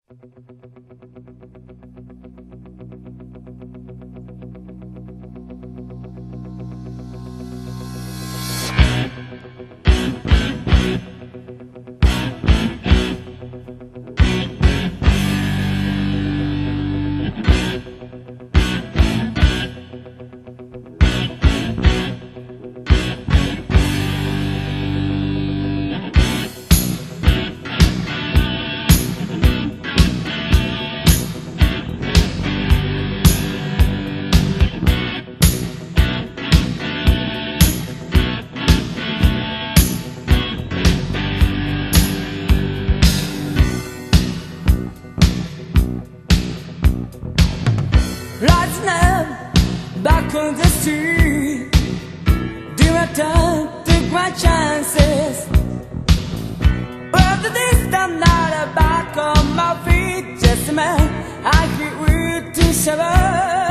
Lights now, back on the street. Do I turn, take my chances? But this time not a back on my feet. Just a man, I get weird to shiver.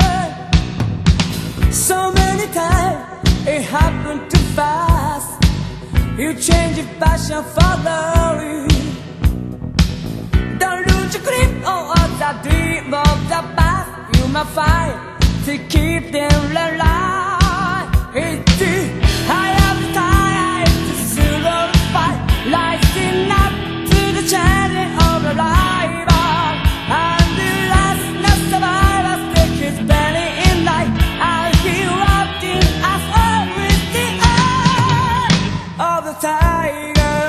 So many times, it happened too fast. You change your passion for glory. Don't lose your grip on the dream of the past. You must fight to keep them alive. It's the high of the tide, the silver fight, rising up to the challenge of the life. And the last not survivors take his belly in light. I'll be walking as always the eye of the tiger.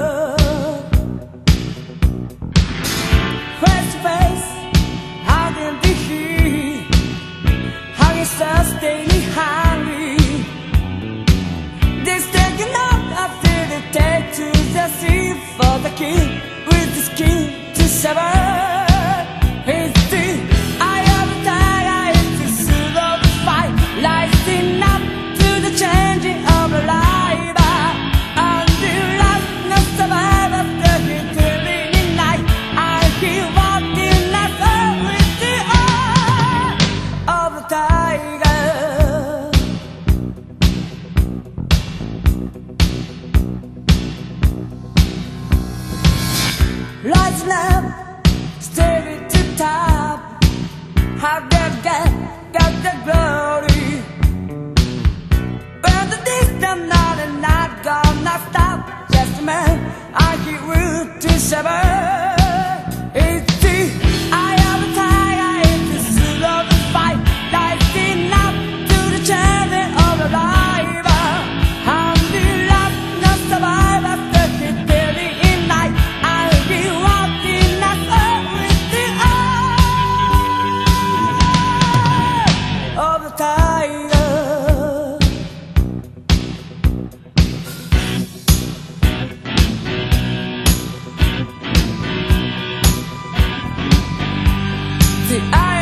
Face to face, hugging the heat, hugging sustaining hungry. They're taking up after they take to the sea for the king with the skin to sever. It's the eye of the tiger, it's the soul of the fight, rising up to the changing of the life. And the last no survivors, the eternity night. I keep walking as with the eye of the tiger. Lights now, straight to top. How got the glory. But this time not gonna stop. Just a man, I get rude to sever. It's the eye of the tiger, it's the soul of the fight, rising up to the challenge of the life. I'm the last no survivor, stuck in daily in night. I'll be walking as with the eye of the tiger. The